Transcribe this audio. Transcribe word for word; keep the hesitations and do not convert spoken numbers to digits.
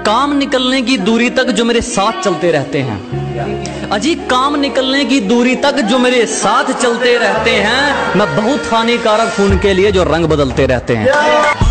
काम निकलने की दूरी तक जो मेरे साथ चलते रहते हैं, अजी काम निकलने की दूरी तक जो मेरे साथ चलते रहते हैं, मैं बहुत हानिकारक हूं उनके लिए जो रंग बदलते रहते हैं।